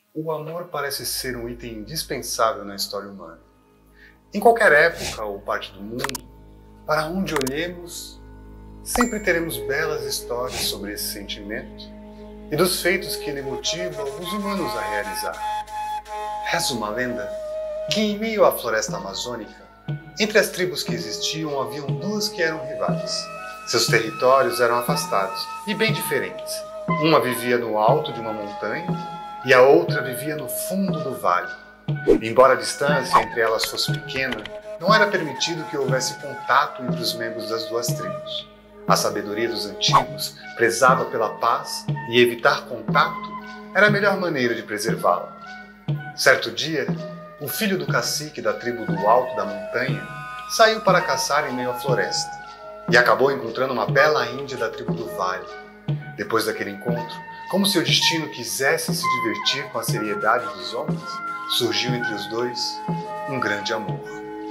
O amor parece ser um item indispensável na história humana. Em qualquer época ou parte do mundo, para onde olhemos, sempre teremos belas histórias sobre esse sentimento e dos feitos que ele motiva os humanos a realizar. Reza uma lenda que, em meio à floresta amazônica, entre as tribos que existiam, haviam duas que eram rivais. Seus territórios eram afastados e bem diferentes. Uma vivia no alto de uma montanha e a outra vivia no fundo do vale. Embora a distância entre elas fosse pequena, não era permitido que houvesse contato entre os membros das duas tribos. A sabedoria dos antigos prezava pela paz e evitar contato era a melhor maneira de preservá-la. Certo dia, o filho do cacique da tribo do alto da montanha saiu para caçar em meio à floresta e acabou encontrando uma bela índia da tribo do vale. Depois daquele encontro, como se o destino quisesse se divertir com a seriedade dos homens, surgiu entre os dois um grande amor.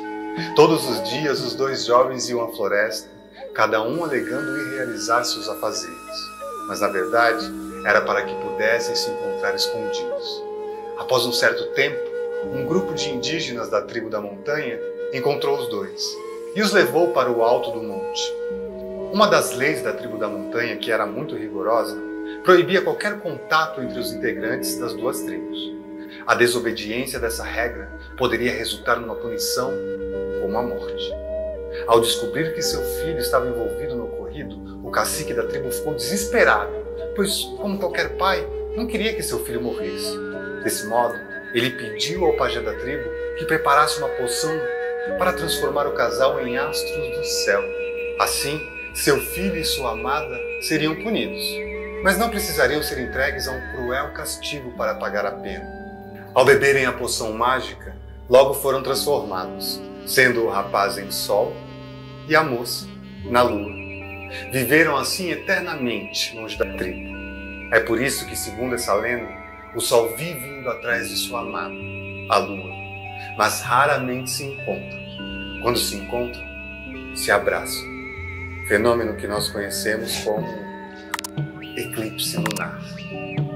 Todos os dias os dois jovens iam à floresta, cada um alegando ir realizar seus afazeres, mas na verdade era para que pudessem se encontrar escondidos. Após um certo tempo, um grupo de indígenas da tribo da montanha encontrou os dois e os levou para o alto do monte. Uma das leis da tribo da montanha, que era muito rigorosa, proibia qualquer contato entre os integrantes das duas tribos. A desobediência dessa regra poderia resultar numa punição, como a morte. Ao descobrir que seu filho estava envolvido no ocorrido, o cacique da tribo ficou desesperado, pois, como qualquer pai, não queria que seu filho morresse. Desse modo, ele pediu ao pajé da tribo que preparasse uma poção para transformar o casal em astros do céu. Assim, seu filho e sua amada seriam punidos, mas não precisariam ser entregues a um cruel castigo para pagar a pena. Ao beberem a poção mágica, logo foram transformados, sendo o rapaz em sol e a moça na lua. Viveram assim eternamente longe da tribo. É por isso que, segundo essa lenda, o sol vive indo atrás de sua amada, a lua, mas raramente se encontram. Quando se encontram, se abraçam. Fenômeno que nós conhecemos como eclipse lunar.